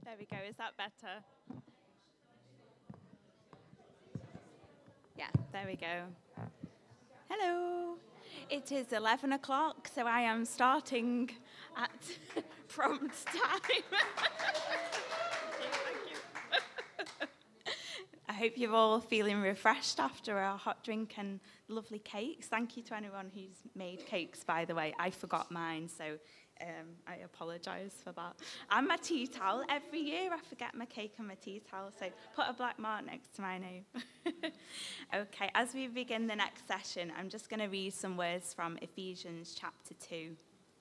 There we go. Is that better? Yeah, there we go. Hello. It is 11 o'clock, so I am starting at prompt time. Thank you. I hope you're all feeling refreshed after a hot drink and lovely cakes. Thank you to anyone who's made cakes, by the way. I forgot mine, so I apologise for that. And my tea towel. Every year I forget my cake and my tea towel, so put a black mark next to my name. Okay, as we begin the next session, I'm just going to read some words from Ephesians chapter 2.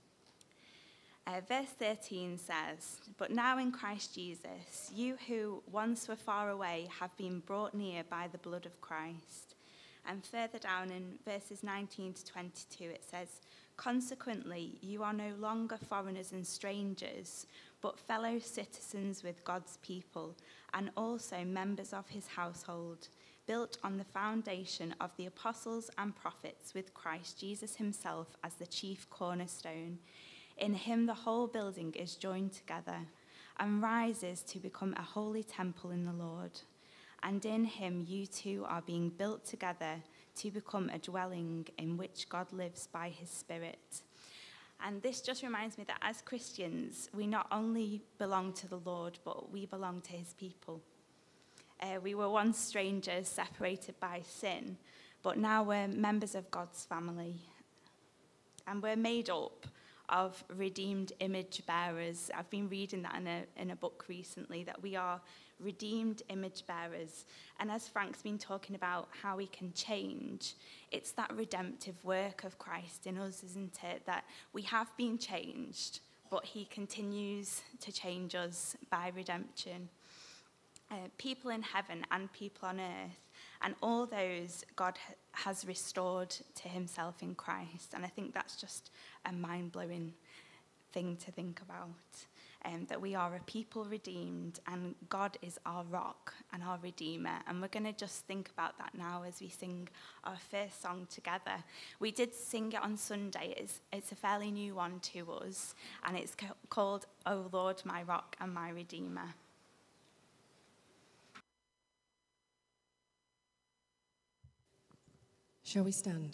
Verse 13 says, "But now in Christ Jesus, you who once were far away have been brought near by the blood of Christ." And further down in verses 19 to 22, it says, "Consequently, you are no longer foreigners and strangers, but fellow citizens with God's people, and also members of his household, built on the foundation of the apostles and prophets, with Christ Jesus himself as the chief cornerstone. In him the whole building is joined together and rises to become a holy temple in the Lord. And in him you two are being built together to become a dwelling in which God lives by his Spirit." And this just reminds me that as Christians, we not only belong to the Lord, but we belong to his people. We were once strangers separated by sin, but now we're members of God's family. And we're made up of redeemed image bearers. I've been reading that in a book recently, that we are redeemed image bearers. And as Frank's been talking about how we can change, it's that redemptive work of Christ in us, isn't it? That we have been changed, but he continues to change us by redemption. People in heaven and people on earth, and all those God has restored to himself in Christ. And I think that's just a mind-blowing thing to think about, that we are a people redeemed, and God is our rock and our redeemer. And we're going to just think about that now as we sing our first song together. We did sing it on Sunday. It's a fairly new one to us, and it's called "O Lord, my rock and my redeemer." Shall we stand?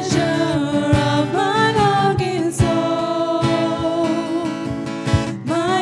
My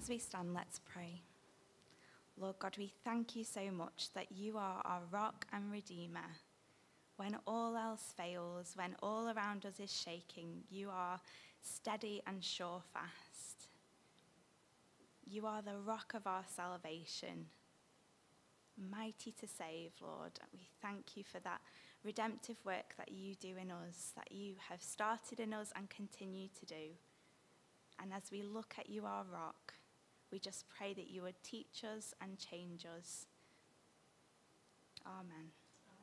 we stand, let's pray. Lord God, we thank you so much that you are our rock and redeemer. When all else fails, when all around us is shaking, you are steady and sure fast. You are the rock of our salvation, mighty to save, Lord. We thank you for that redemptive work that you do in us, that you have started in us and continue to do. And as we look at you, our rock, we just pray that you would teach us and change us. Amen.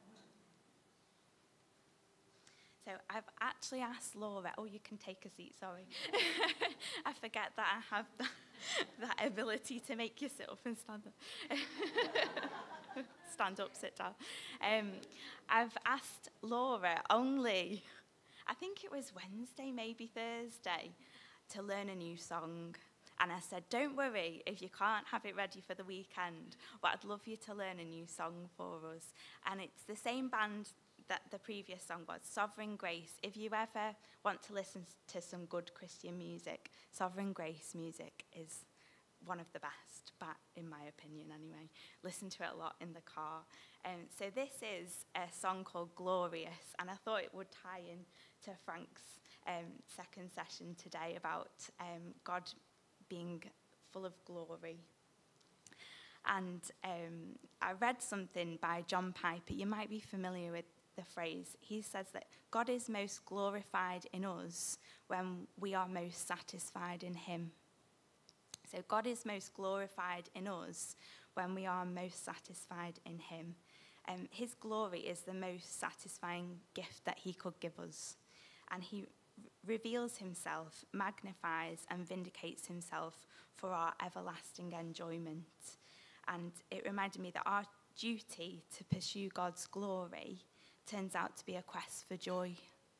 So I've actually asked Laura, you can take a seat, sorry. I forget that I have that ability to make you sit up and stand up. Stand up, sit down. I've asked Laura only, I think it was Wednesday, maybe Thursday, to learn a new song. And I said, don't worry if you can't have it ready for the weekend, but I'd love you to learn a new song for us. And it's the same band that the previous song was, Sovereign Grace. If you ever want to listen to some good Christian music, Sovereign Grace music is one of the best, but in my opinion anyway. Listen to it a lot in the car. So this is a song called Glorious, and I thought it would tie in to Frank's second session today about God being full of glory. And I read something by John Piper. You might be familiar with the phrase. He says that God is most glorified in us when we are most satisfied in him. So God is most glorified in us when we are most satisfied in him. His glory is the most satisfying gift that he could give us. And he reveals himself, magnifies and vindicates himself for our everlasting enjoyment. And it reminded me that our duty to pursue God's glory turns out to be a quest for joy.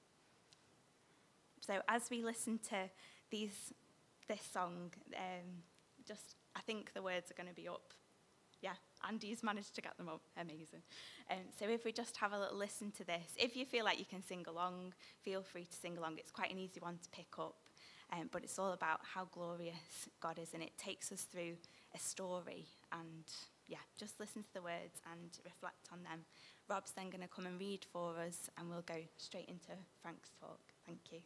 So as we listen to this song, I think the words are going to be up. Yeah, Andy's managed to get them up. Amazing. So if we just have a little listen to this, if you feel like you can sing along, feel free to sing along. It's quite an easy one to pick up, but it's all about how glorious God is, and it takes us through a story. And yeah, just listen to the words and reflect on them. Rob's then going to come and read for us, and we'll go straight into Frank's talk. Thank you.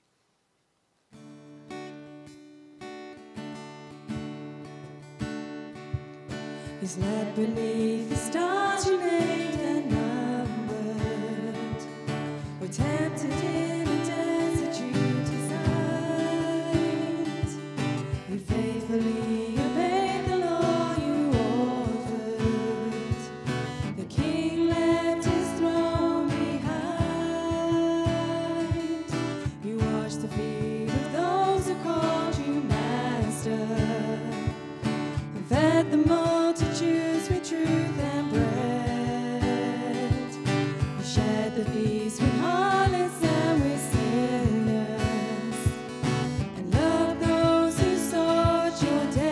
He's led beneath the stars you named and numbered. We're tempted in a desert you designed. You faithfully obeyed the law you ordered. The king left his throne behind. You washed the feet of those who called you master, and fed the multitudes with truth and bread. You shared the feast with harlots and with sinners, and loved those who sought your death.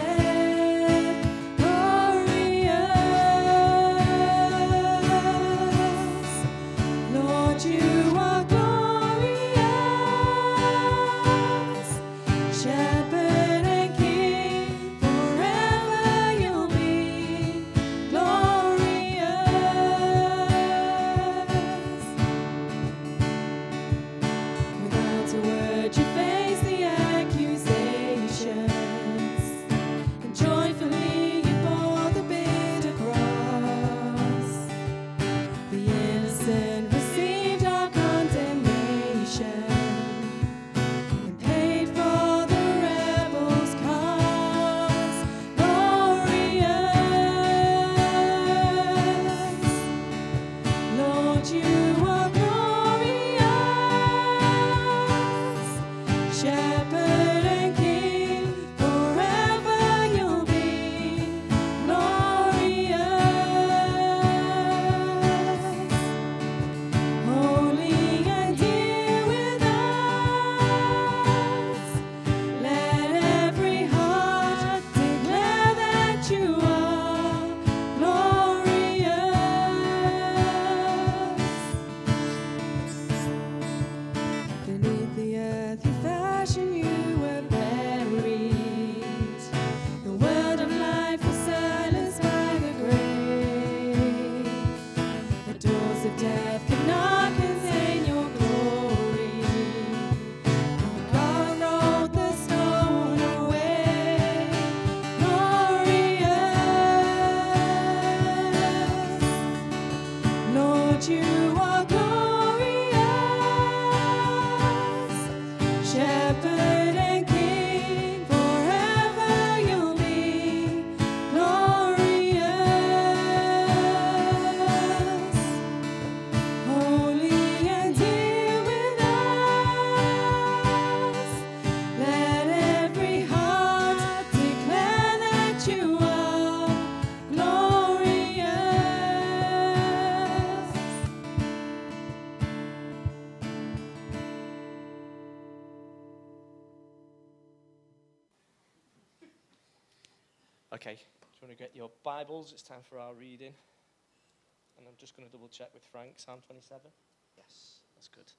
Okay, do you want to get your Bibles? It's time for our reading. And I'm just going to double check with Frank. Psalm 27? Yes, that's good.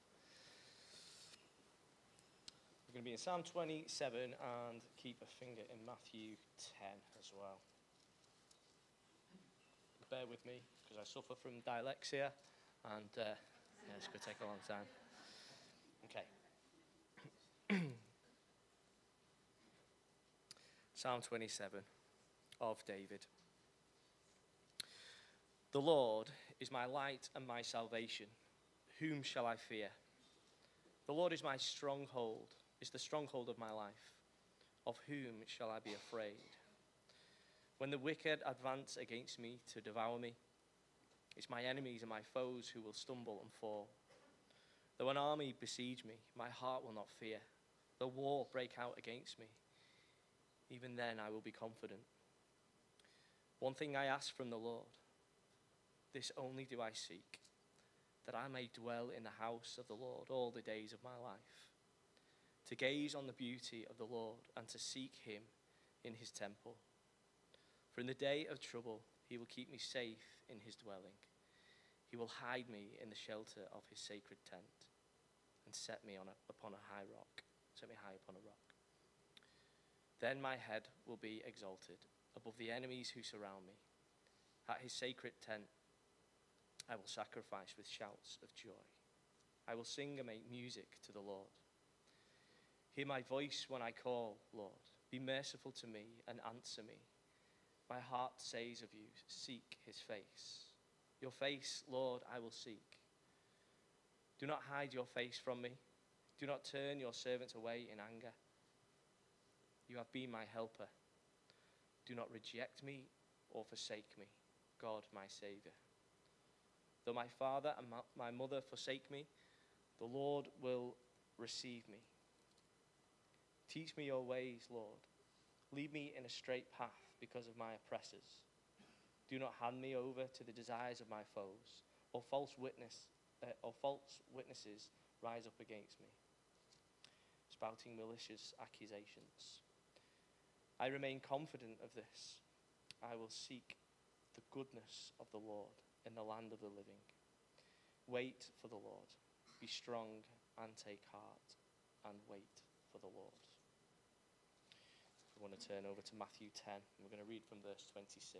We're going to be in Psalm 27 and keep a finger in Matthew 10 as well. Bear with me because I suffer from dyslexia and it's going to take a long time. Okay. Psalm 27 of David. The Lord is my light and my salvation. Whom shall I fear? The Lord is my stronghold, is the stronghold of my life. Of whom shall I be afraid? When the wicked advance against me to devour me, it's my enemies and my foes who will stumble and fall. Though an army besiege me, my heart will not fear. Though war break out against me, even then I will be confident. One thing I ask from the Lord, this only do I seek, that I may dwell in the house of the Lord all the days of my life, to gaze on the beauty of the Lord and to seek him in his temple. For in the day of trouble he will keep me safe in his dwelling. He will hide me in the shelter of his sacred tent and set me upon a high rock. Set me high upon a rock. Then my head will be exalted above the enemies who surround me. At his sacred tent I will sacrifice with shouts of joy. I will sing and make music to the Lord. Hear my voice when I call, Lord. Be merciful to me and answer me. My heart says of you, seek his face. Your face, Lord, I will seek. Do not hide your face from me. Do not turn your servant away in anger. You have been my helper. Do not reject me or forsake me, God, my Saviour. Though my father and my mother forsake me, the Lord will receive me. Teach me your ways, Lord. Lead me in a straight path because of my oppressors. Do not hand me over to the desires of my foes, or false witnesses rise up against me, spouting malicious accusations. I remain confident of this. I will seek the goodness of the Lord in the land of the living. Wait for the Lord. Be strong and take heart, and wait for the Lord. We want to turn over to Matthew 10. We're going to read from verse 26.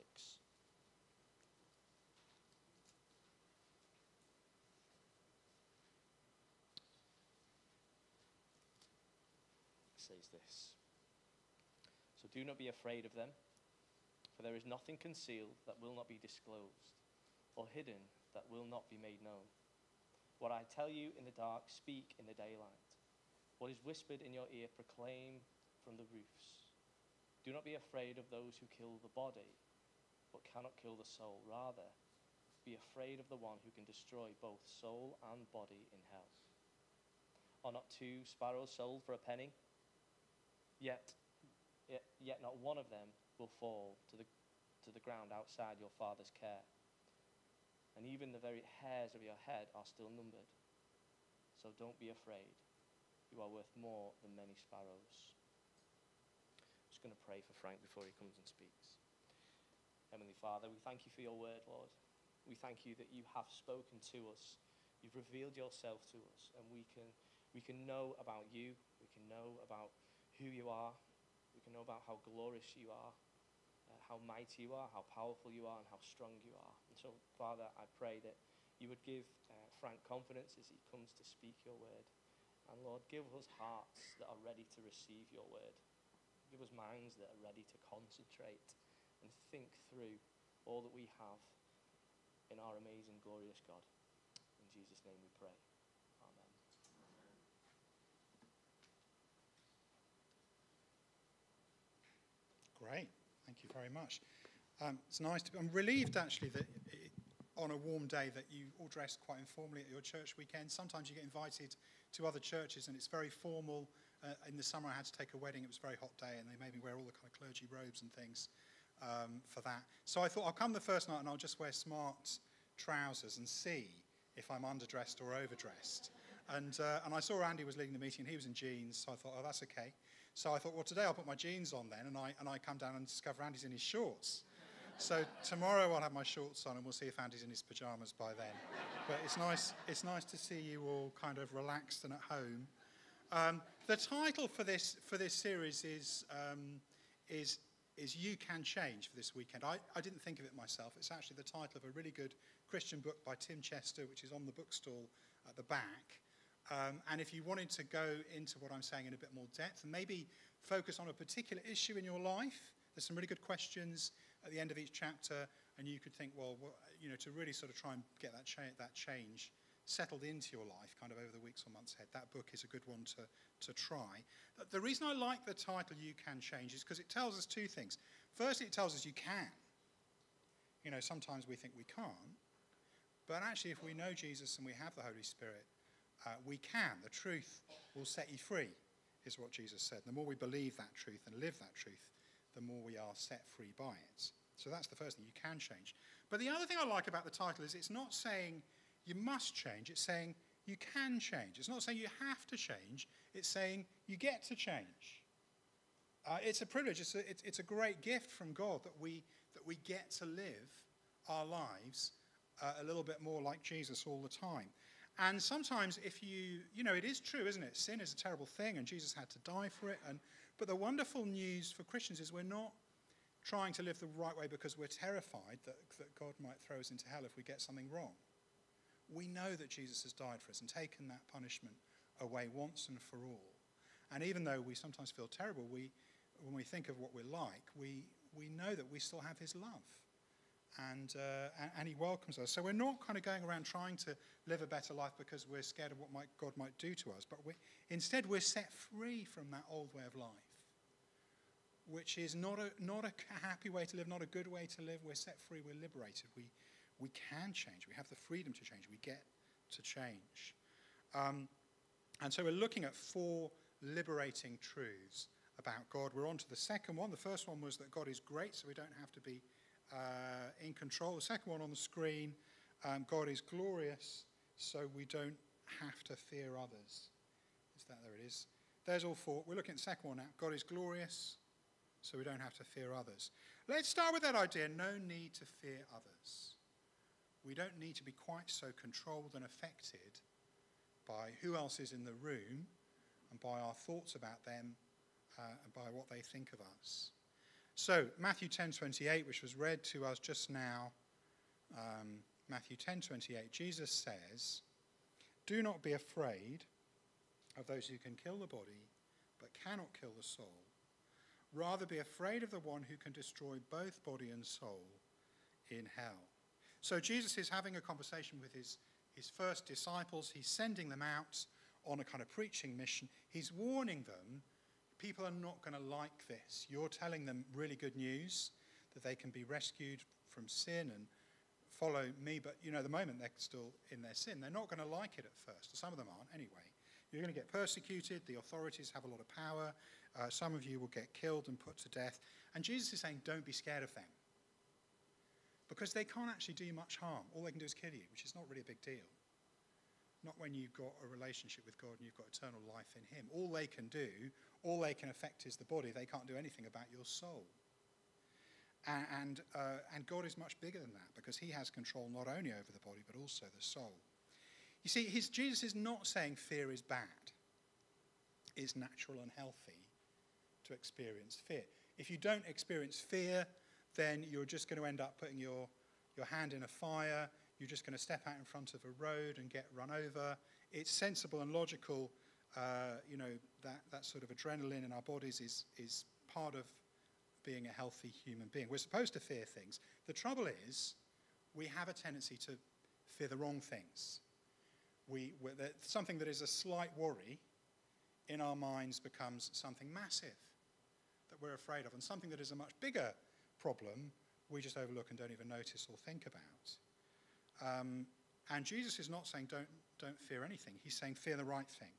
It says this. So do not be afraid of them, for there is nothing concealed that will not be disclosed, or hidden that will not be made known. What I tell you in the dark, speak in the daylight. What is whispered in your ear, proclaim from the roofs. Do not be afraid of those who kill the body, but cannot kill the soul. Rather, be afraid of the one who can destroy both soul and body in hell. Are not 2 sparrows sold for a penny? Yet not one of them will fall to the ground outside your Father's care. And even the very hairs of your head are still numbered. So don't be afraid. You are worth more than many sparrows. I'm just going to pray for Frank before he comes and speaks. Heavenly Father, we thank you for your word, Lord. We thank you that you have spoken to us. You've revealed yourself to us, and we can know about you. We can know about who you are. We can know about how glorious you are, how mighty you are, how powerful you are, and how strong you are. And so, Father, I pray that you would give Frank confidence as he comes to speak your word. And Lord, give us hearts that are ready to receive your word. Give us minds that are ready to concentrate and think through all that we have in our amazing, glorious God. In Jesus' name we pray. Amen. Great. Thank you very much. It's nice to be, I'm relieved actually that on a warm day that you all dressed quite informally at your church weekend. Sometimes you get invited to other churches and it's very formal. In the summer I had to take a wedding. It was a very hot day and they made me wear all the kind of clergy robes and things for that. So I thought I'll come the first night and I'll just wear smart trousers and see if I'm underdressed or overdressed. And I saw Andy was leading the meeting and he was in jeans, so I thought, oh, that's okay. So I thought, well, today I'll put my jeans on then, and I come down and discover Andy's in his shorts. So tomorrow I'll have my shorts on, and we'll see if Andy's in his pyjamas by then. But it's nice to see you all kind of relaxed and at home. The title for this series is You Can Change for this weekend. I didn't think of it myself. It's actually the title of a really good Christian book by Tim Chester, which is on the bookstall at the back. And if you wanted to go into what I'm saying in a bit more depth and maybe focus on a particular issue in your life, there's some really good questions at the end of each chapter, and you could think, well, to really sort of try and get that change settled into your life kind of over the weeks or months ahead, that book is a good one to try. The reason I like the title You Can Change is because it tells us two things. Firstly, it tells us you can. Sometimes we think we can't, but actually if we know Jesus and we have the Holy Spirit, we can. The truth will set you free, is what Jesus said. The more we believe that truth and live that truth, the more we are set free by it. So that's the first thing, you can change. But the other thing I like about the title is it's not saying you must change, it's saying you can change. It's not saying you have to change, it's saying you get to change. It's a privilege, it's a great gift from God that we get to live our lives a little bit more like Jesus all the time. And sometimes it is true, isn't it? Sin is a terrible thing and Jesus had to die for it. But the wonderful news for Christians is we're not trying to live the right way because we're terrified that God might throw us into hell if we get something wrong. We know that Jesus has died for us and taken that punishment away once and for all. And even though we sometimes feel terrible, when we think of what we're like, we know that we still have his love. And he welcomes us. So we're not kind of going around trying to live a better life because we're scared of what God might do to us. But instead we're set free from that old way of life, which is not a happy way to live, not a good way to live. We're set free, we're liberated. We can change. We have the freedom to change. We get to change. And so we're looking at 4 liberating truths about God. We're on to the second one. The first one was that God is great, so we don't have to be in control. The second one on the screen, God is glorious, so we don't have to fear others. There it is. There's all 4. We're looking at the second one now. God is glorious, so we don't have to fear others. Let's start with that idea, no need to fear others. We don't need to be quite so controlled and affected by who else is in the room and by our thoughts about them and by what they think of us. So, Matthew 10:28, which was read to us just now, Matthew 10:28, Jesus says, "Do not be afraid of those who can kill the body, but cannot kill the soul. Rather be afraid of the one who can destroy both body and soul in hell." So Jesus is having a conversation with his first disciples. He's sending them out on a kind of preaching mission. He's warning them, people are not going to like this. You're telling them really good news, that they can be rescued from sin and follow me. But, the moment they're still in their sin, they're not going to like it at first. Some of them aren't anyway. You're going to get persecuted. The authorities have a lot of power. Some of you will get killed and put to death. And Jesus is saying, don't be scared of them. Because they can't actually do you much harm. All they can do is kill you, which is not really a big deal. Not when you've got a relationship with God and you've got eternal life in him. All they can affect is the body. They can't do anything about your soul. And God is much bigger than that because he has control not only over the body but also the soul. You see, Jesus is not saying fear is bad. It's natural and healthy to experience fear. If you don't experience fear, then you're just going to end up putting your hand in a fire. You're just going to step out in front of a road and get run over. It's sensible and logical, that sort of adrenaline in our bodies is part of being a healthy human being. We're supposed to fear things. The trouble is, we have a tendency to fear the wrong things. Something that is a slight worry in our minds becomes something massive that we're afraid of, and something that is a much bigger problem we just overlook and don't even notice or think about. And Jesus is not saying don't fear anything. He's saying fear the right thing.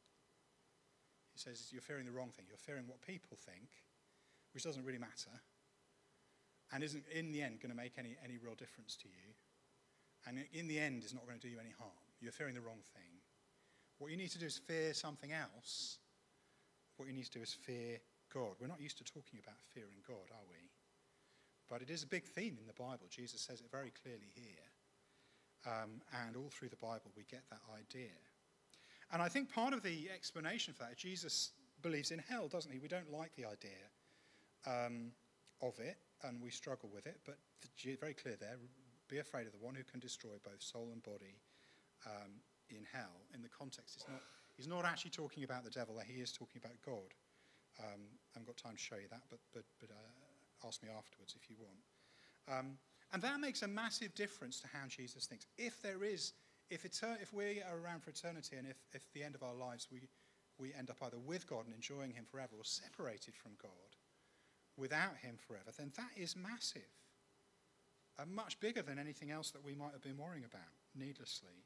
He says you're fearing the wrong thing. You're fearing what people think, which doesn't really matter, and isn't in the end going to make any real difference to you, and in the end is not going to do you any harm. You're fearing the wrong thing. What you need to do is fear something else what you need to do is fear God. We're not used to talking about fearing God, are we? But it is a big theme in the Bible. Jesus says it very clearly here. And all through the Bible, we get that idea. And I think part of the explanation for that, Jesus believes in hell, doesn't he? We don't like the idea of it, and we struggle with it. But very clear there, be afraid of the one who can destroy both soul and body in hell. In the context, he's not actually talking about the devil there. He is talking about God. I haven't got time to show you that, but ask me afterwards if you want. And that makes a massive difference to how Jesus thinks. If we are around for eternity, and if at the end of our lives we end up either with God and enjoying him forever, or separated from God without him forever, then that is massive. Much bigger than anything else that we might have been worrying about needlessly.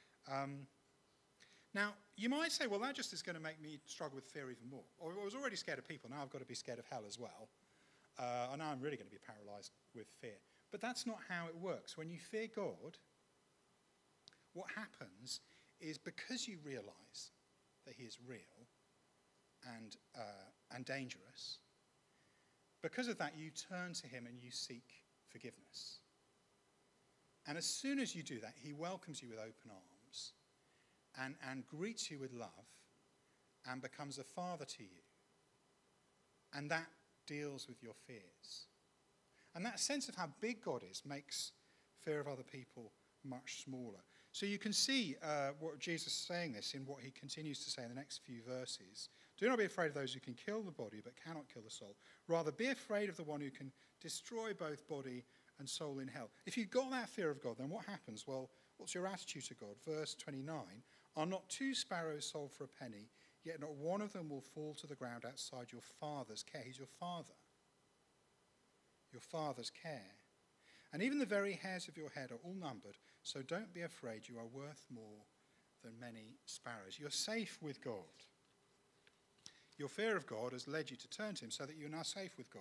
Now, you might say, well, that just is going to make me struggle with fear even more. Or I was already scared of people, now I've got to be scared of hell as well. And now I'm really going to be paralyzed with fear. But that's not how it works. When you fear God, what happens is, because you realize that he is real and dangerous, because of that you turn to him and you seek forgiveness. And as soon as you do that, he welcomes you with open arms and greets you with love and becomes a father to you. And that deals with your fears. And that sense of how big God is makes fear of other people much smaller. So you can see what Jesus is saying this in what he continues to say in the next few verses. Do not be afraid of those who can kill the body but cannot kill the soul. Rather, be afraid of the one who can destroy both body and soul in hell. If you've got that fear of God, then what happens? Well, what's your attitude to God? Verse 29, are not 2 sparrows sold for a penny, yet not one of them will fall to the ground outside your Father's care. He's your Father. Your Father's care. And even the very hairs of your head are all numbered, so don't be afraid. You are worth more than many sparrows. You're safe with God. Your fear of God has led you to turn to him so that you're now safe with God.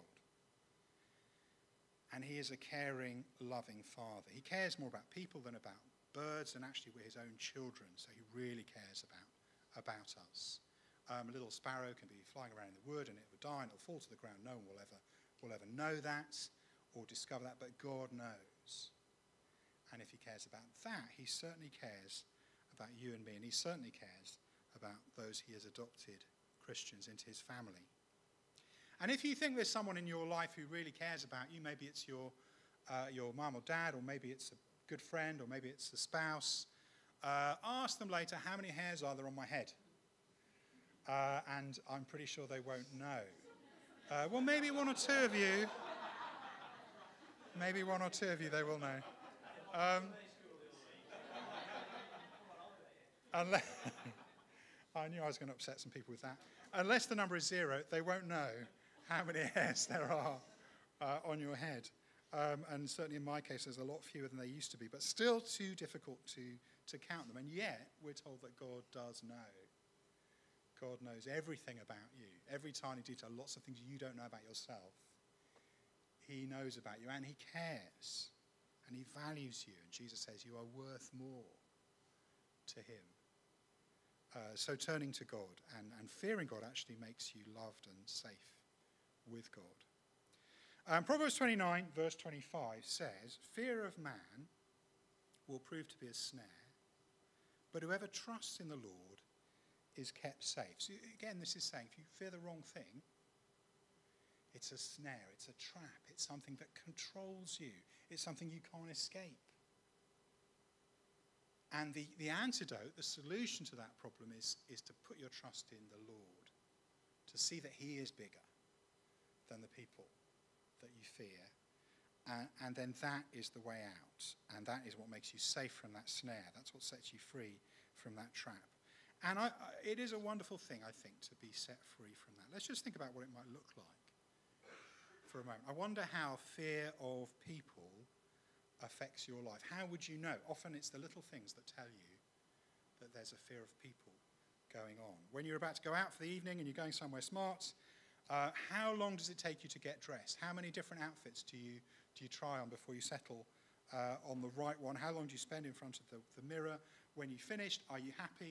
And he is a caring, loving Father. He cares more about people than about birds, and actually we're his own children, so he really cares about us. A little sparrow can be flying around in the wood and it will die and it will fall to the ground. No one will ever know that or discover that, but God knows. And if he cares about that, he certainly cares about you and me, and he certainly cares about those he has adopted, Christians, into his family. And if you think there's someone in your life who really cares about you, maybe it's your mum or dad, or maybe it's a good friend, or maybe it's a spouse, ask them later, how many hairs are there on my head? And I'm pretty sure they won't know. Well, maybe one or two of you. Maybe one or two of you, they will know. Unless, I knew I was going to upset some people with that. Unless the number is 0, they won't know how many hairs there are on your head. And certainly in my case, there's a lot fewer than they used to be, but still too difficult to count them. And yet, we're told that God does know. God knows everything about you, every tiny detail, lots of things you don't know about yourself. He knows about you, and he cares, and he values you. And Jesus says you are worth more to him. So turning to God and fearing God actually makes you loved and safe with God. Proverbs 29, verse 25 says, fear of man will prove to be a snare, but whoever trusts in the Lord is kept safe. So again, this is saying, if you fear the wrong thing, it's a snare, it's a trap, it's something that controls you, it's something you can't escape. And the antidote, the solution to that problem is to put your trust in the Lord, to see that he is bigger than the people that you fear. And then that is the way out. And that is what makes you safe from that snare. That's what sets you free from that trap. And it is a wonderful thing, I think, to be set free from that. Let's just think about what it might look like for a moment. I wonder how fear of people affects your life. How would you know? Often it's the little things that tell you that there's a fear of people going on. When you're about to go out for the evening and you're going somewhere smart, how long does it take you to get dressed? How many different outfits do you try on before you settle on the right one? How long do you spend in front of the mirror? When you finished, are you happy?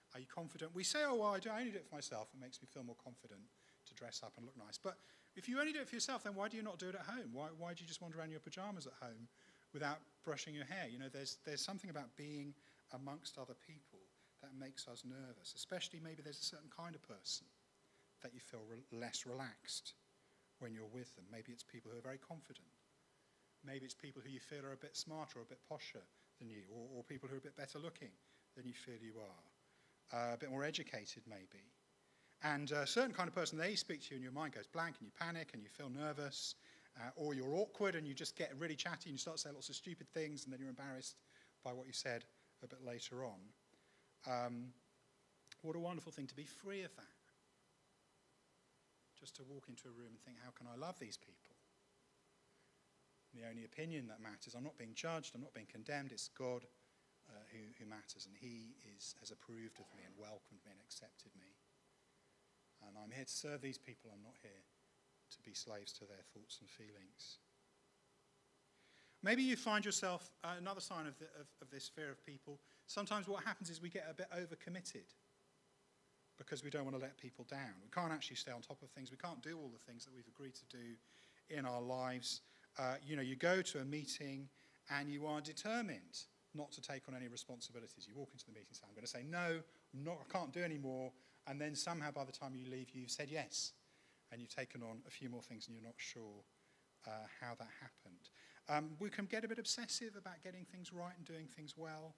Are you confident? We say, oh, well, I only do it for myself. It makes me feel more confident to dress up and look nice. But if you only do it for yourself, then why do you not do it at home? Why do you just wander around in your pajamas at home without brushing your hair? You know, there's something about being amongst other people that makes us nervous, especially maybe there's a certain kind of person that you feel less relaxed when you're with them. Maybe it's people who are very confident. Maybe it's people who you feel are a bit smarter or a bit posher than you, or people who are a bit better looking than you feel you are. A bit more educated, maybe. And a certain kind of person, they speak to you and your mind goes blank and you panic and you feel nervous, or you're awkward and you just get really chatty and you start saying lots of stupid things and then you're embarrassed by what you said a bit later on. What a wonderful thing to be free of that. Just to walk into a room and think, how can I love these people? The only opinion that matters. I'm not being judged, I'm not being condemned, it's God who matters, and he has approved of me and welcomed me and accepted me. And I'm here to serve these people, I'm not here to be slaves to their thoughts and feelings. Maybe you find yourself, another sign of this fear of people, sometimes what happens is we get a bit overcommitted because we don't want to let people down. We can't actually stay on top of things. We can't do all the things that we've agreed to do in our lives. You go to a meeting and you are determined not to take on any responsibilities. You walk into the meeting and say, I'm going to say no, I can't do any more. And then somehow by the time you leave, you've said yes. And you've taken on a few more things and you're not sure how that happened. We can get a bit obsessive about getting things right and doing things well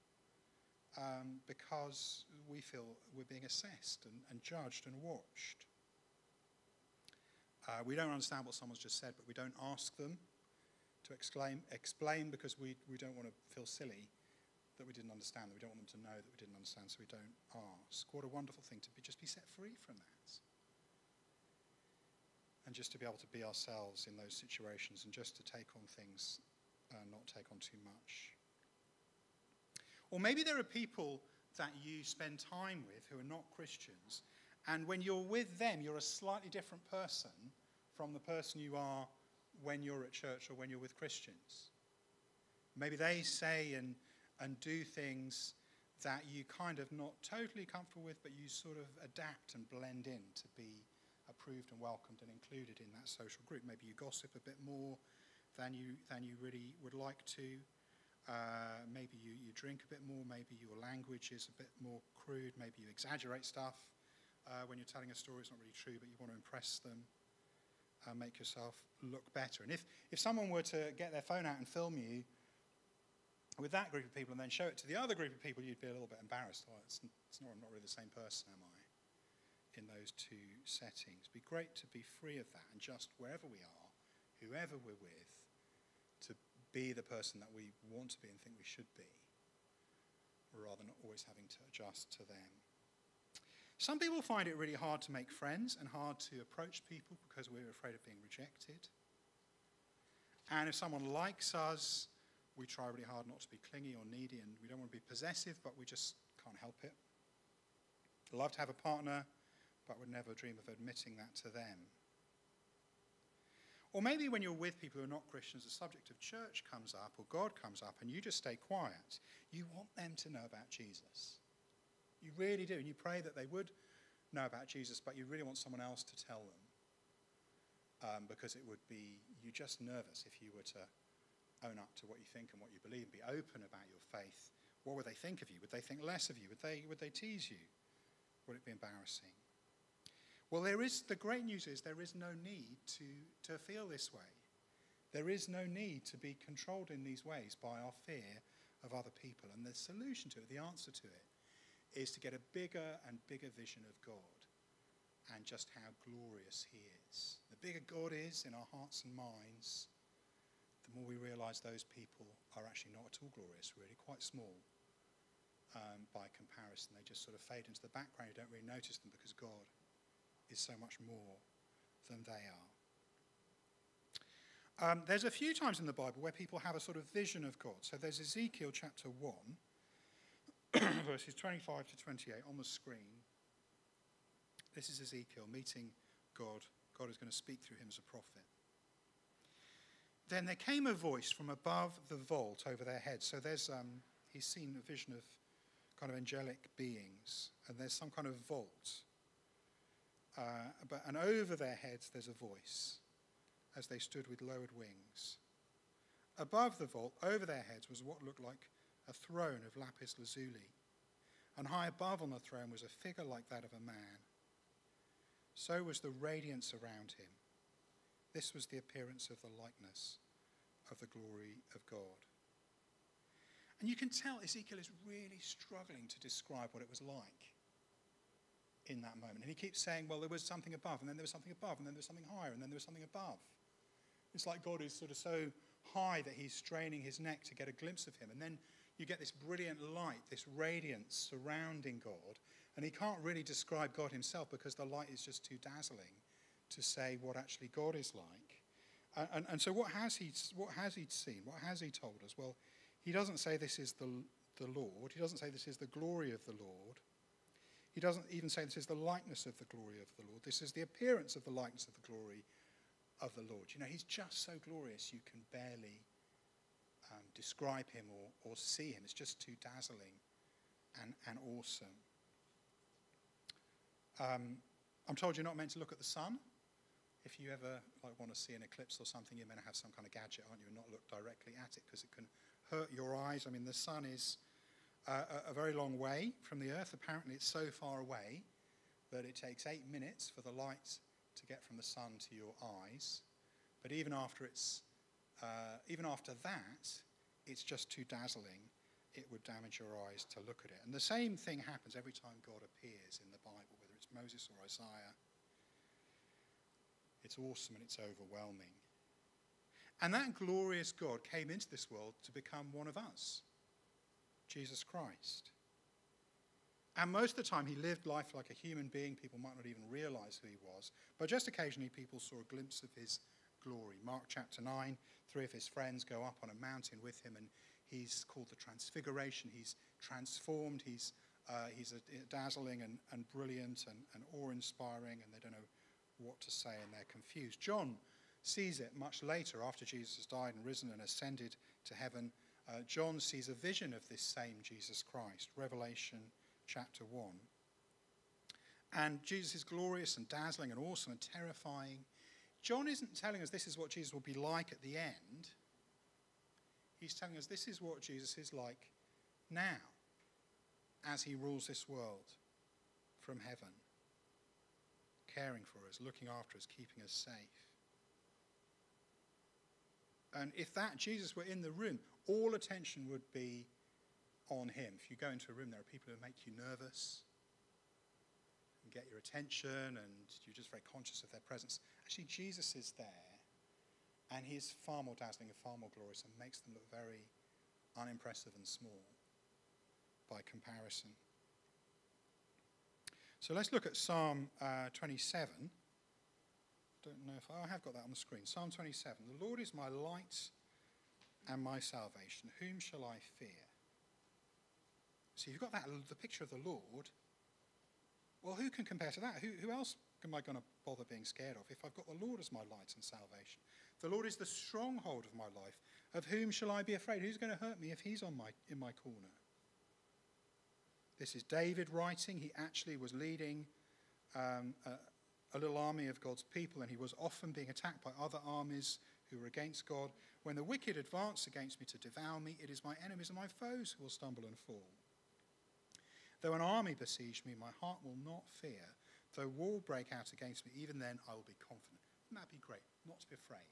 because we feel we're being assessed and judged and watched. We don't understand what someone's just said, but we don't ask them to explain because we don't want to feel silly that we didn't understand, that we don't want them to know that we didn't understand, so we don't ask. What a wonderful thing to just be set free from that. And just to be able to be ourselves in those situations and just to take on things, not take on too much. Or maybe there are people that you spend time with who are not Christians, and when you're with them, you're a slightly different person from the person you are when you're at church or when you're with Christians. Maybe they say and do things that you kind of not totally comfortable with, but you sort of adapt and blend in to be approved and welcomed and included in that social group. Maybe you gossip a bit more than you really would like to. Maybe you drink a bit more. Maybe your language is a bit more crude. Maybe you exaggerate stuff. When you're telling a story, it's not really true, but you want to impress them, make yourself look better. And if someone were to get their phone out and film you with that group of people and then show it to the other group of people, you'd be a little bit embarrassed. Oh, I'm not really the same person, am I, in those two settings? It'd be great to be free of that and just wherever we are, whoever we're with, to be the person that we want to be and think we should be, rather than always having to adjust to them. Some people find it really hard to make friends and hard to approach people because we're afraid of being rejected. And if someone likes us, we try really hard not to be clingy or needy, and we don't want to be possessive, but we just can't help it. Love to have a partner, but would never dream of admitting that to them. Or maybe when you're with people who are not Christians, the subject of church comes up or God comes up and you just stay quiet. You want them to know about Jesus. You really do. And you pray that they would know about Jesus, but you really want someone else to tell them. Because it would be, you're just nervous if you were to own up to what you think and what you believe, and be open about your faith. What would they think of you? Would they think less of you? Would they tease you? Would it be embarrassing? Well, the great news is there is no need to feel this way. There is no need to be controlled in these ways by our fear of other people. And the solution to it, the answer to it, is to get a bigger and bigger vision of God and just how glorious he is. The bigger God is in our hearts and minds, the more we realize those people are actually not at all glorious, really quite small by comparison. They just sort of fade into the background. You don't really notice them because God is so much more than they are. There's a few times in the Bible where people have a sort of vision of God. So there's Ezekiel chapter 1, verses 25 to 28 on the screen. This is Ezekiel meeting God. God is going to speak through him as a prophet. Then there came a voice from above the vault over their heads. So he's seen a vision of kind of angelic beings, and there's some kind of vault. And over their heads there's a voice as they stood with lowered wings. Above the vault, over their heads, was what looked like a throne of lapis lazuli, and high above on the throne was a figure like that of a man. So was the radiance around him. This was the appearance of the likeness of the glory of God. And you can tell Ezekiel is really struggling to describe what it was like in that moment. And he keeps saying, well, there was something above, and then there was something above, and then there was something higher, and then there was something above. It's like God is sort of so high that he's straining his neck to get a glimpse of him. And then you get this brilliant light, this radiance surrounding God. And he can't really describe God himself because the light is just too dazzling to say what actually God is like. And so what has he seen? What has he told us? Well, he doesn't say this is the Lord. He doesn't say this is the glory of the Lord. He doesn't even say this is the likeness of the glory of the Lord. This is the appearance of the likeness of the glory of the Lord. You know, he's just so glorious you can barely describe him or see him. It's just too dazzling and awesome. I'm told you're not meant to look at the sun. If you ever want to see an eclipse or something, you're meant to have some kind of gadget, aren't you, and not look directly at it because it can hurt your eyes. I mean, the sun is a very long way from the earth. Apparently, it's so far away that it takes 8 minutes for the light to get from the sun to your eyes. But even after that, it's just too dazzling. It would damage your eyes to look at it. And the same thing happens every time God appears in the Bible, whether it's Moses or Isaiah. It's awesome and it's overwhelming. And that glorious God came into this world to become one of us, Jesus Christ. And most of the time he lived life like a human being. People might not even realize who he was. But just occasionally people saw a glimpse of his glory. Mark chapter 9, 3 of his friends go up on a mountain with him, and he's called the Transfiguration. He's transformed. He's dazzling and brilliant and awe-inspiring, and they don't know what to say and they're confused. John sees it much later after Jesus has died and risen and ascended to heaven. John sees a vision of this same Jesus Christ, Revelation chapter 1. And Jesus is glorious and dazzling and awesome and terrifying. John isn't telling us this is what Jesus will be like at the end. He's telling us this is what Jesus is like now as he rules this world from heaven, caring for us, looking after us, keeping us safe. And if that Jesus were in the room, all attention would be on him. If you go into a room, there are people who make you nervous and get your attention, and you're just very conscious of their presence. Actually, Jesus is there, and he is far more dazzling and far more glorious and makes them look very unimpressive and small by comparison. So let's look at Psalm 27. Don't know if I have got that on the screen. Psalm 27. The Lord is my light and my salvation. Whom shall I fear? So you've got that, the picture of the Lord. Well, who can compare to that? Who else am I going to bother being scared of if I've got the Lord as my light and salvation? The Lord is the stronghold of my life. Of whom shall I be afraid? Who's going to hurt me if he's in my corner? This is David writing. He actually was leading a little army of God's people, and he was often being attacked by other armies who were against God. When the wicked advance against me to devour me, it is my enemies and my foes who will stumble and fall. Though an army besiege me, my heart will not fear. Though war break out against me, even then I will be confident. Wouldn't that be great? Not to be afraid.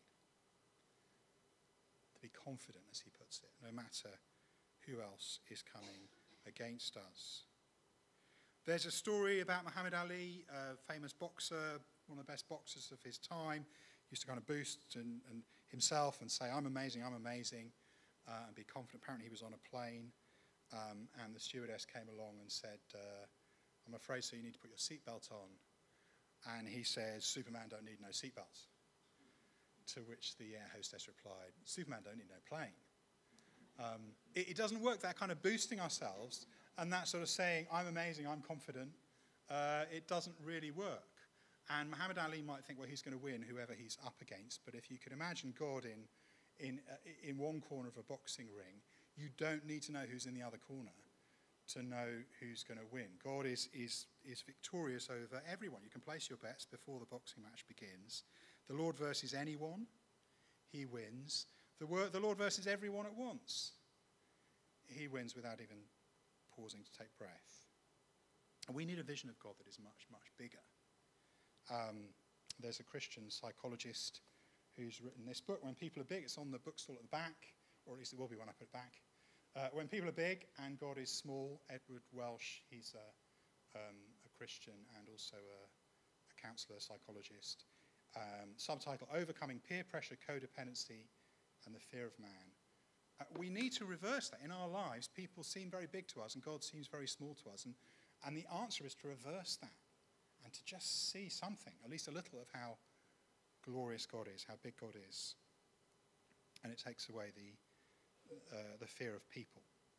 To be confident, as he puts it, no matter who else is coming against us. There's a story about Muhammad Ali, a famous boxer, one of the best boxers of his time. He used to kind of boast and himself and say, I'm amazing, and be confident. Apparently he was on a plane, and the stewardess came along and said, I'm afraid, so you need to put your seatbelt on. And he says, Superman don't need no seatbelts. To which the air hostess replied, Superman don't need no plane. It doesn't work, that kind of boosting ourselves and that sort of saying, I'm amazing, I'm confident, it doesn't really work. And Muhammad Ali might think, well, he's going to win whoever he's up against. But if you could imagine God in one corner of a boxing ring, you don't need to know who's in the other corner to know who's going to win. God is victorious over everyone. You can place your bets before the boxing match begins. The Lord versus anyone, he wins. The Lord versus everyone at once, he wins without even pausing to take breath. And we need a vision of God that is much, much bigger. There's a Christian psychologist who's written this book, When People Are Big. It's on the bookstall at the back, or at least it will be when I put it back. When People Are Big and God is Small. Edward Welsh, he's a Christian and also a counsellor, psychologist. Subtitle, Overcoming Peer Pressure, Codependency and the Fear of Man. We need to reverse that. In our lives, people seem very big to us and God seems very small to us. And the answer is to reverse that and to just see something, at least a little, of how glorious God is, how big God is. And it takes away the fear of people.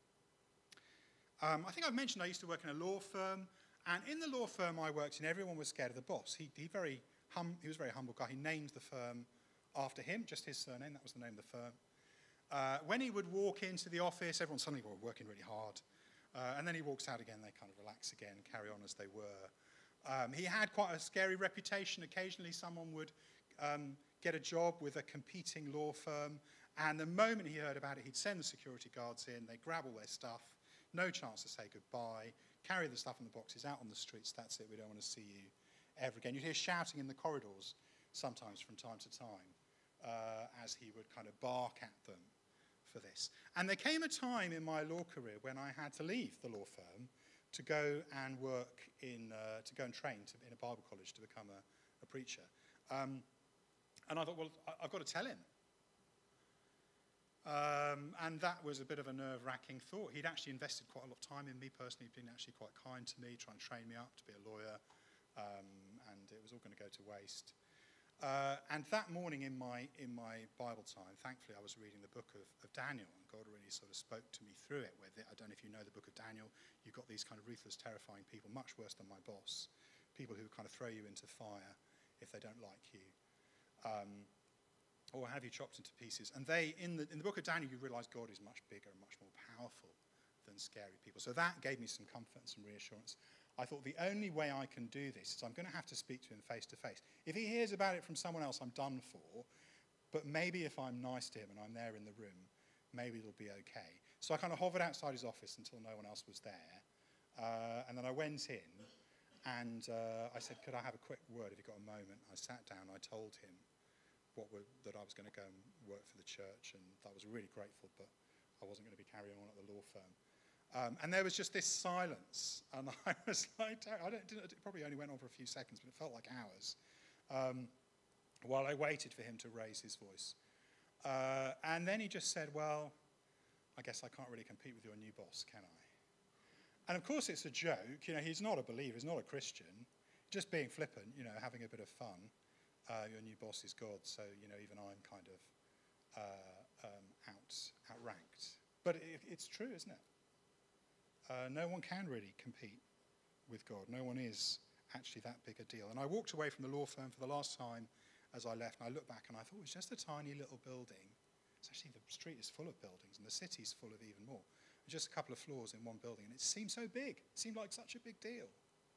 I think I've mentioned I used to work in a law firm, and in the law firm I worked in, everyone was scared of the boss. He was a very humble guy. He named the firm after him, just his surname, that was the name of the firm. When he would walk into the office, everyone suddenly was working really hard. And then he walks out again, they kind of relax again, carry on as they were. He had quite a scary reputation. Occasionally someone would get a job with a competing law firm, and the moment he heard about it, he'd send the security guards in, they'd grab all their stuff, no chance to say goodbye, carry the stuff in the boxes out on the streets, that's it, we don't want to see you ever again. You'd hear shouting in the corridors sometimes from time to time as he would kind of bark at them for this. And there came a time in my law career when I had to leave the law firm to go and work to go and train in a Bible college to become a preacher. And I thought, well, I've got to tell him. And that was a bit of a nerve-wracking thought. He'd actually invested quite a lot of time in me personally. He'd been actually quite kind to me, trying to train me up to be a lawyer, and it was all going to go to waste. And that morning in my Bible time, thankfully I was reading the book of Daniel, and God really sort of spoke to me through it. I don't know if you know the book of Daniel. You've got these kind of ruthless, terrifying people, much worse than my boss, people who kind of throw you into fire if they don't like you. Or have you chopped into pieces. And in the book of Daniel, you realize God is much bigger and much more powerful than scary people. So that gave me some comfort and some reassurance. I thought the only way I can do this is I'm going to have to speak to him face to face. If he hears about it from someone else, I'm done for. But maybe if I'm nice to him and I'm there in the room, maybe it'll be okay. So I kind of hovered outside his office until no one else was there. And then I went in and I said, could I have a quick word if you've got a moment? I sat down, I told him that I was going to go and work for the church, and I was really grateful, but I wasn't going to be carrying on at the law firm. And there was just this silence, and I was like, it probably only went on for a few seconds, but it felt like hours, while I waited for him to raise his voice. And then he just said, well, I guess I can't really compete with your new boss, can I? And of course it's a joke, he's not a believer, he's not a Christian, just being flippant, having a bit of fun. Your new boss is God, so, even I'm kind of outranked. But it's true, isn't it? No one can really compete with God. No one is actually that big a deal. And I walked away from the law firm for the last time as I left, and I looked back and I thought it was just a tiny little building. It's actually, the street is full of buildings, and the city's full of even more. Just a couple of floors in one building, and it seemed so big. It seemed like such a big deal.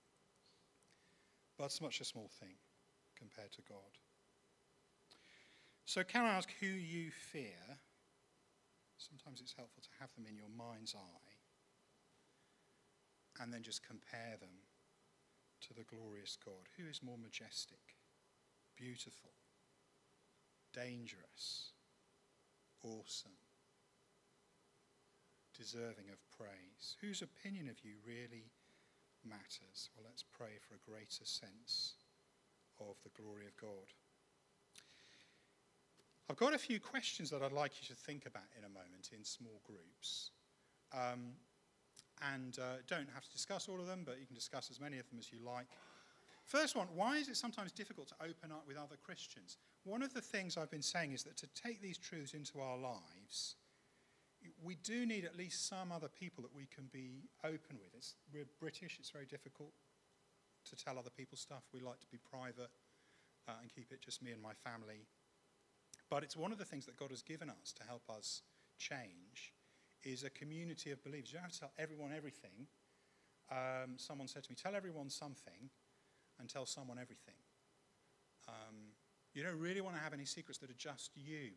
But it's much a small thing compared to God. So can I ask who you fear? Sometimes it's helpful to have them in your mind's eye and then just compare them to the glorious God. Who is more majestic, beautiful, dangerous, awesome, deserving of praise? Whose opinion of you really matters? Well, let's pray for a greater sense of the glory of God. I've got a few questions that I'd like you to think about in a moment in small groups. Don't have to discuss all of them, but you can discuss as many of them as you like. First one, why is it sometimes difficult to open up with other Christians? One of the things I've been saying is that to take these truths into our lives, we do need at least some other people that we can be open with. We're British, it's very difficult to tell other people stuff. We like to be private and keep it just me and my family. But it's one of the things that God has given us to help us change is a community of believers. You don't have to tell everyone everything. Someone said to me, tell everyone something and tell someone everything. You don't really want to have any secrets that are just you.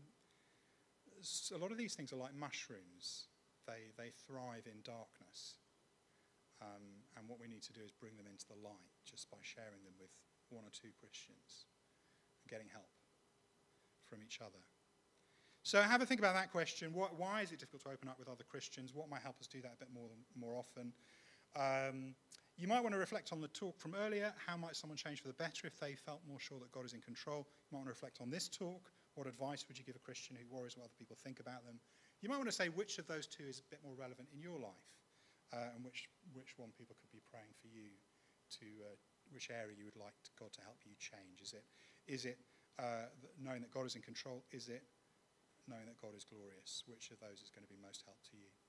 A lot of these things are like mushrooms. They thrive in darkness. And what we need to do is bring them into the light just by sharing them with one or two Christians and getting help from each other. So have a think about that question. Why is it difficult to open up with other Christians? What might help us do that a bit more often? You might want to reflect on the talk from earlier. How might someone change for the better if they felt more sure that God is in control? You might want to reflect on this talk. What advice would you give a Christian who worries what other people think about them? You might want to say which of those two is a bit more relevant in your life, and which one people could be praying for you to, which area you would like God to help you change. Is it knowing that God is in control? Is it knowing that God is glorious? Which of those is going to be most help to you?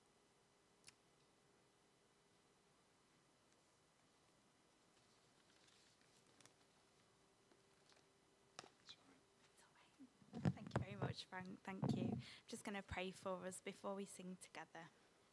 Thank you very much, Frank. Thank you. I'm just going to pray for us before we sing together.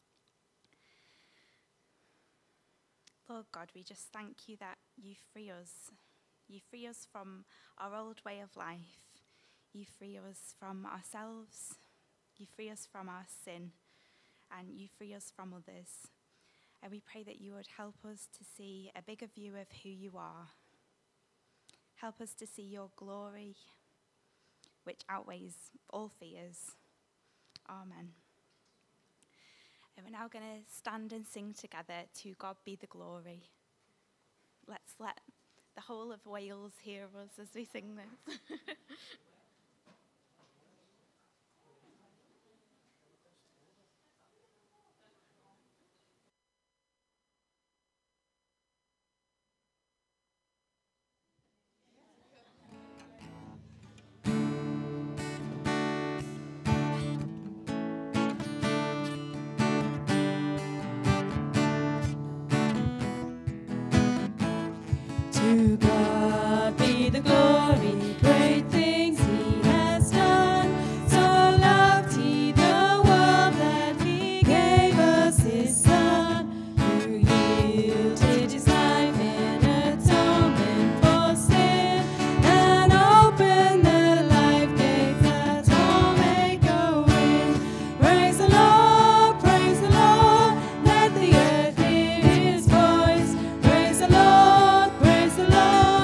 Lord God, we just thank you that you free us. You free us from our old way of life. You free us from ourselves. You free us from our sin. And you free us from others. And we pray that you would help us to see a bigger view of who you are. Help us to see your glory, which outweighs all fears. Amen. And we're now going to stand and sing together, To God Be the Glory. Let's let the whole of Wales hear us as we sing this. To God be the glory, great things he has done. So loved he the world that he gave us his Son, who yielded his life in atonement for sin, and opened the life gate that all may go in. Praise the Lord, let the earth hear his voice. Praise the Lord,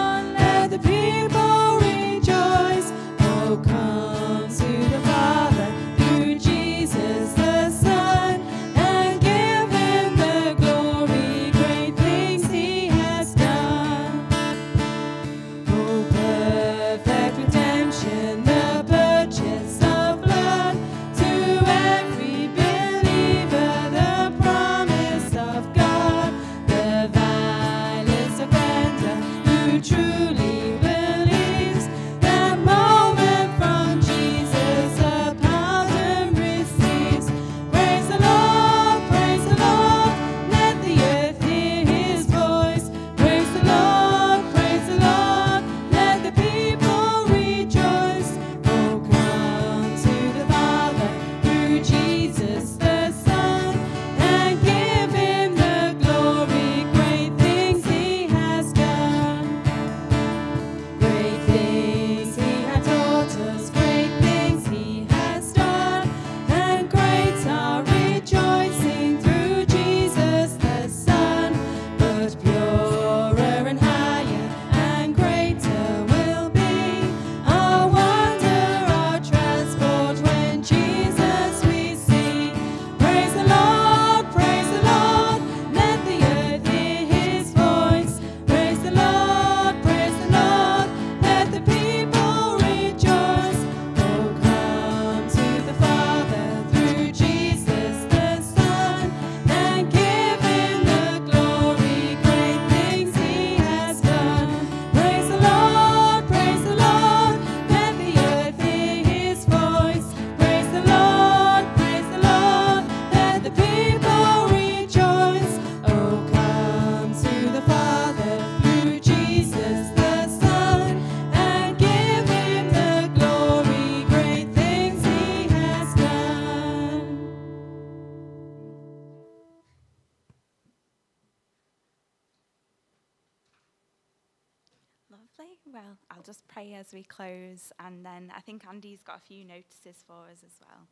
Lovely. Well, I'll just pray as we close, and then I think Andy's got a few notices for us as well.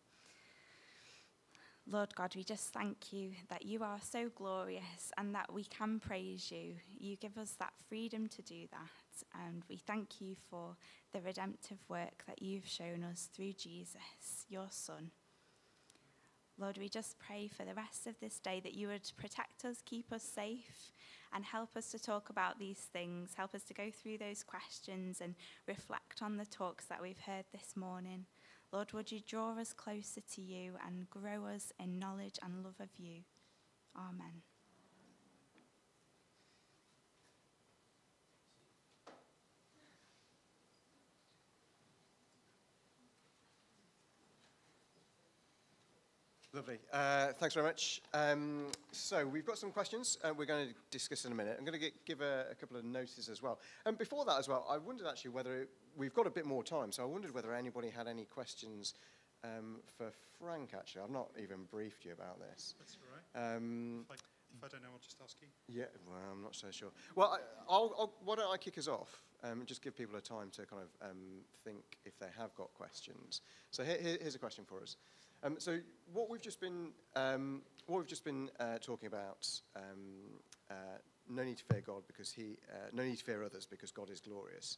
Lord God, we just thank you that you are so glorious and that we can praise you. You give us that freedom to do that, and we thank you for the redemptive work that you've shown us through Jesus, your Son. Lord, we just pray for the rest of this day that you would protect us, keep us safe, and help us to talk about these things. Help us to go through those questions and reflect on the talks that we've heard this morning. Lord, would you draw us closer to you and grow us in knowledge and love of you? Amen. Lovely. Thanks very much. So we've got some questions we're going to discuss in a minute. I'm going to give a couple of notices as well. And before that as well, I wondered actually whether we've got a bit more time, so I wondered whether anybody had any questions for Frank, actually. I've not even briefed you about this. That's all right. If I don't know, I'll just ask you. Yeah, well, I'm not so sure. Well, why don't I kick us off and just give people a time to kind of think if they have got questions. So here's a question for us. So what we've just been talking about, no need to fear God because no need to fear others because God is glorious.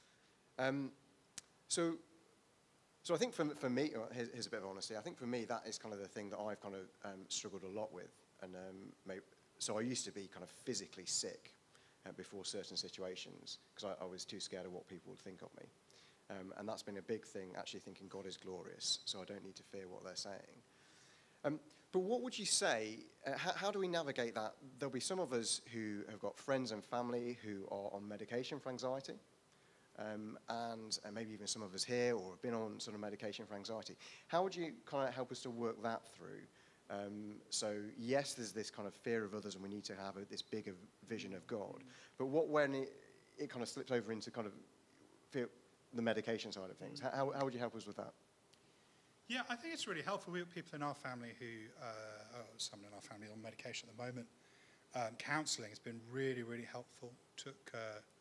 So I think for me, here's a bit of honesty. I think for me that is kind of the thing that I've kind of struggled a lot with, and so I used to be kind of physically sick before certain situations because I was too scared of what people would think of me. And that's been a big thing, actually thinking God is glorious, so I don't need to fear what they're saying. But what would you say, how do we navigate that? There'll be some of us who have got friends and family who are on medication for anxiety, and maybe even some of us here or have been on sort of medication for anxiety. How would you kind of help us to work that through? So yes, there's this kind of fear of others and we need to have this bigger vision of God, but what when it kind of slips over into kind of fear, the medication side of things. How would you help us with that? Yeah, I think it's really helpful. We have people in our family who, someone in our family on medication at the moment. Counselling has been really, really helpful. Took,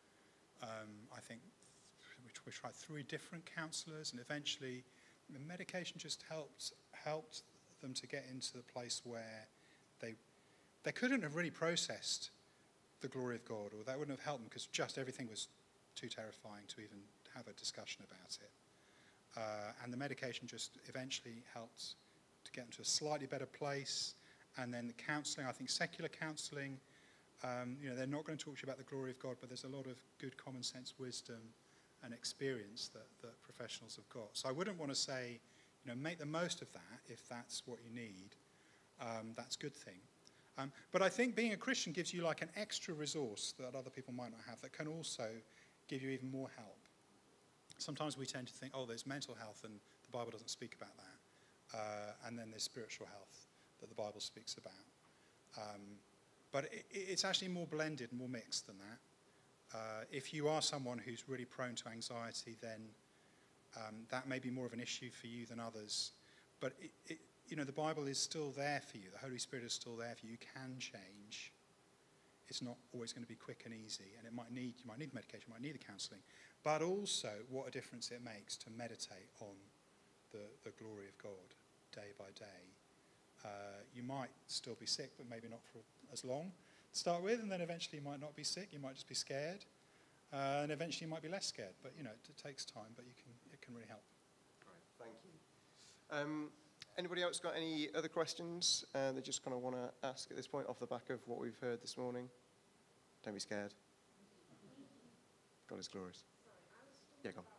I think, we tried 3 different counsellors, and eventually the medication just helped them to get into the place where they couldn't have really processed the glory of God, or that wouldn't have helped them because just everything was too terrifying to even have a discussion about it. And the medication just eventually helped to get them to a slightly better place. And then the counselling, I think secular counselling, they're not going to talk to you about the glory of God, but there's a lot of good common sense wisdom and experience that professionals have got. So I wouldn't want to say, make the most of that if that's what you need. That's a good thing. But I think being a Christian gives you like an extra resource that other people might not have that can also give you even more help. Sometimes we tend to think, there's mental health and the Bible doesn't speak about that. And then there's spiritual health that the Bible speaks about. But it's actually more blended, more mixed than that. If you are someone who's really prone to anxiety, then that may be more of an issue for you than others. But the Bible is still there for you. The Holy Spirit is still there for you. You can change. It's not always going to be quick and easy, and you might need medication, you might need the counselling. But also, what a difference it makes to meditate on the glory of God day by day. You might still be sick, but maybe not for as long to start with, and then eventually you might not be sick, you might just be scared, and eventually you might be less scared. But it takes time, but it can really help. All right, thank you. Anybody else got any other questions they just kind of want to ask at this point off the back of what we've heard this morning? Don't be scared. God is glorious. Yeah, go on.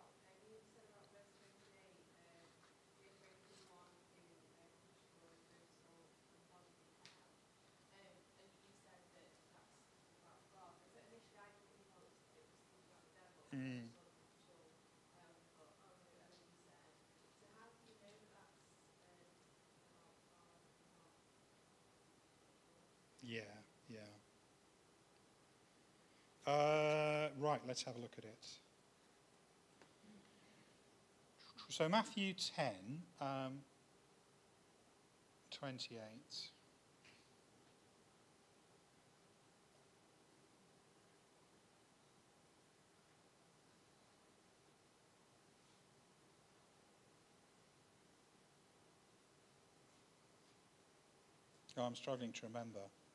Yeah. Right, let's have a look at it. So Matthew 10, 28. Oh, I'm struggling to remember.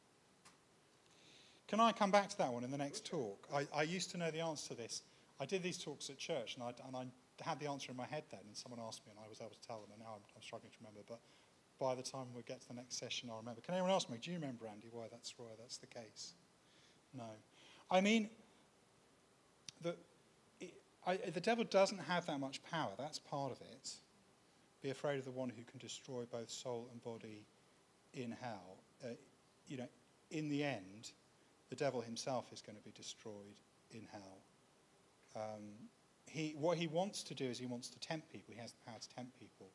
Can I come back to that one in the next talk? I used to know the answer to this. I did these talks at church, and I had the answer in my head then, and someone asked me, and I was able to tell them, and now I'm struggling to remember. But by the time we get to the next session, I'll remember. Can anyone else do you remember, Andy, why that's the case? No. I mean, the devil doesn't have that much power. That's part of it. Be afraid of the one who can destroy both soul and body in hell. In the end, the devil himself is going to be destroyed in hell. What he wants to do is he wants to tempt people. He has the power to tempt people.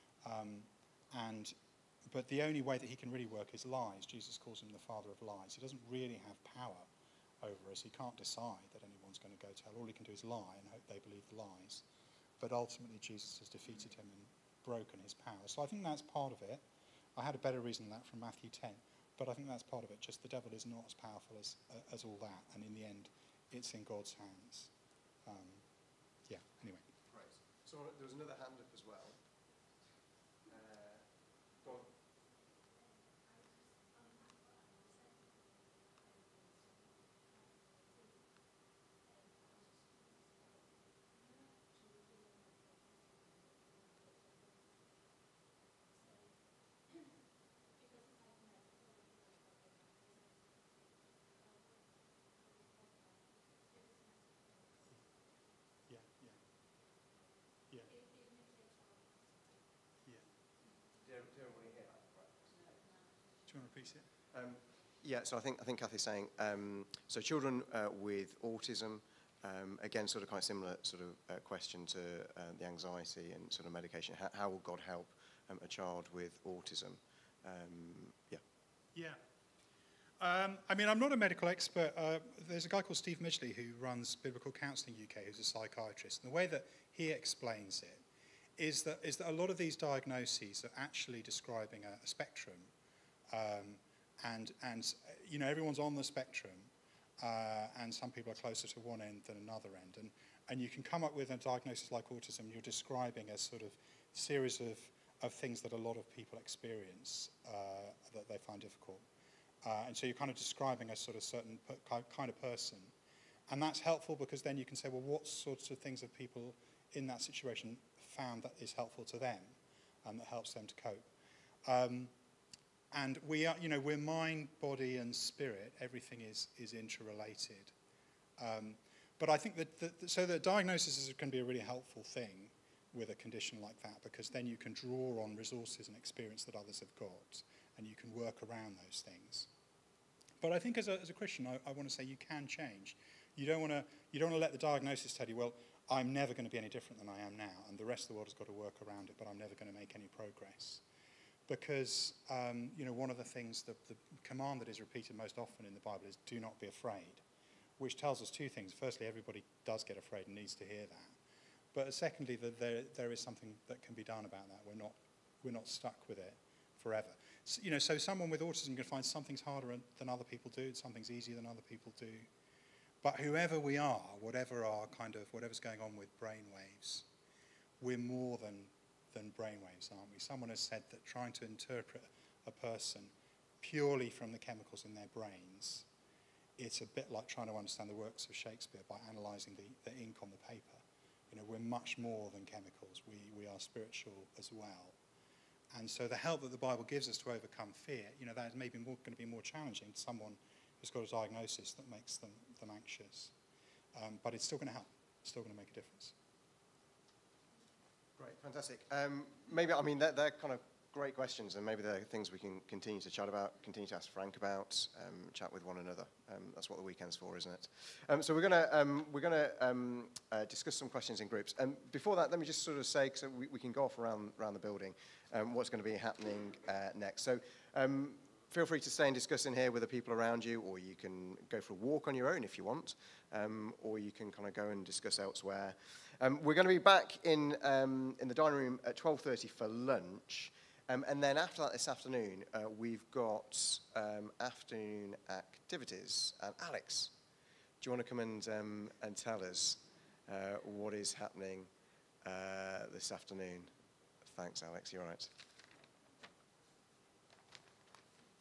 But the only way that he can really work is lies. Jesus calls him the father of lies. He doesn't really have power over us. He can't decide that anyone's going to go to hell. All he can do is lie and hope they believe the lies. But ultimately, Jesus has defeated him and broken his power. So I think that's part of it. I had a better reason than that from Matthew 10. But I think that's part of it. Just the devil is not as powerful as all that. And in the end, it's in God's hands. Anyway. Right. So there was another hand up as well. Go on. Do you want to repeat it? So I think Kathy's saying, so children with autism, again, sort of kind of similar sort of question to the anxiety and sort of medication. How will God help a child with autism? I mean, I'm not a medical expert. There's a guy called Steve Midgley who runs Biblical Counselling UK, who's a psychiatrist. And the way that he explains it is that a lot of these diagnoses are actually describing a spectrum. And everyone's on the spectrum, and some people are closer to one end than another end. And you can come up with a diagnosis like autism. You're describing a sort of series of things that a lot of people experience that they find difficult. And so you're kind of describing a sort of certain kind of person. And that's helpful because then you can say, well, what sorts of things have people in that situation found that is helpful to them and that helps them to cope? And we are, we're mind, body, and spirit. Everything is interrelated. But I think so the diagnosis can be a really helpful thing with a condition like that, because then you can draw on resources and experience that others have got, and you can work around those things. But I think as a Christian, I want to say you can change. You don't want to let the diagnosis tell you, well, I'm never going to be any different than I am now, and the rest of the world has got to work around it, but I'm never going to make any progress. Because, one of the things, the command that is repeated most often in the Bible is do not be afraid, which tells us two things. Firstly, everybody does get afraid and needs to hear that. But secondly, that there is something that can be done about that. We're not stuck with it forever. So someone with autism can find some things harder than other people do, some things easier than other people do. But whoever we are, whatever's going on with brainwaves, we're more than brainwaves, aren't we? Someone has said that trying to interpret a person purely from the chemicals in their brains, it's a bit like trying to understand the works of Shakespeare by analysing the ink on the paper. We're much more than chemicals. We are spiritual as well. And so the help that the Bible gives us to overcome fear, that is maybe going to be more challenging to someone who's got a diagnosis that makes them anxious. But it's still going to help. It's still going to make a difference. Great, fantastic. They're kind of great questions, and maybe they're things we can continue to chat about, continue to ask Frank about, chat with one another. That's what the weekend's for, isn't it? So we're going to discuss some questions in groups. Before that, let me just sort of say, because we can go off around the building, what's going to be happening next. So feel free to stay and discuss in here with the people around you, or you can go for a walk on your own if you want, or you can kind of go and discuss elsewhere. We're going to be back in the dining room at 12:30 for lunch. And then after that this afternoon, we've got afternoon activities. Alex, do you want to come and tell us what is happening this afternoon? Thanks, Alex. You're right.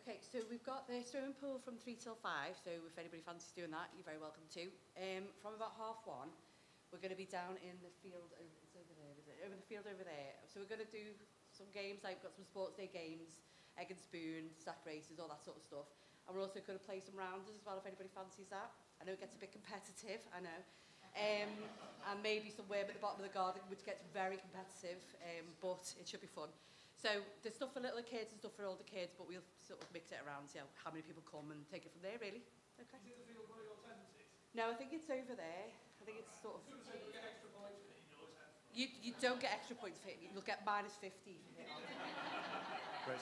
Okay, so we've got the swimming pool from 3 till 5, so if anybody fancies doing that, you're very welcome to. From about 1:30, we're going to be down in the field, it's over there, is it? Over the field over there. So we're going to do some games, like we've got some sports day games, egg and spoon, sack races, all that sort of stuff. And we're also going to play some rounders as well, if anybody fancies that. I know it gets a bit competitive, I know. And maybe some worm at the bottom of the garden, which gets very competitive, but it should be fun. So there's stuff for little kids and stuff for older kids, but we'll sort of mix it around, see how many people come and take it from there, really. Okay. Is it the field where you're tenanted? No, I think it's over there. I think it's sort of... So you get extra points for hitting yours? You don't get extra points for hitting. You'll get -50 for hitting. Great.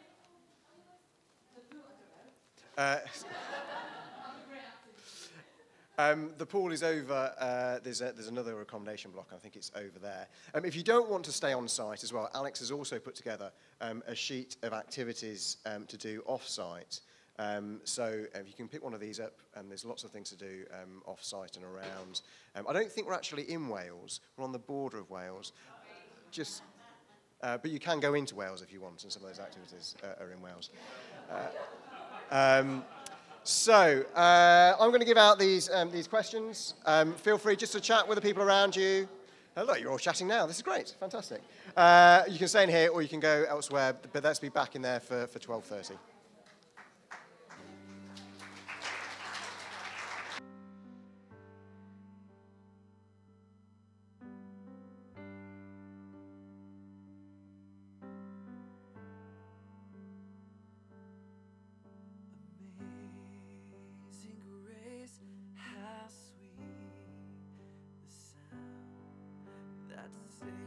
The pool is over, there's another accommodation block, I think it's over there. If you don't want to stay on site as well, Alex has also put together a sheet of activities to do off-site. So you can pick one of these up, and there's lots of things to do off-site and around. I don't think we're actually in Wales, we're on the border of Wales. But you can go into Wales if you want, and some of those activities are in Wales. I'm going to give out these questions. Feel free just to chat with the people around you. Oh, look, you're all chatting now. This is great. Fantastic. You can stay in here or you can go elsewhere, but let's be back in there for 12:30. Amazing grace, how sweet the sound that saved